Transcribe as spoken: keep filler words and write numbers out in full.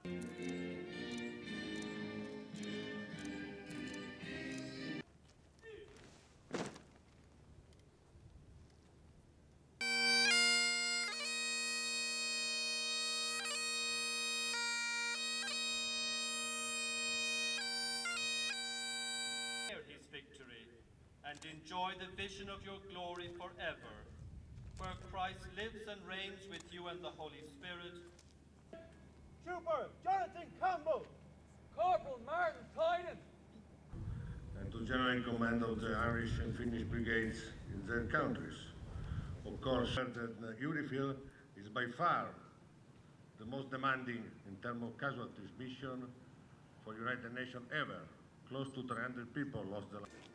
His victory and enjoy the vision of your glory forever, where Christ lives and reigns with you and the Holy Spirit. Trooper Jonathan Campbell, Corporal Martin Tynan, and to General in Command of the Irish and Finnish brigades in their countries. Of course, that UNIFIL is by far the most demanding in terms of casualties mission for United Nations ever. Close to three hundred people lost their lives.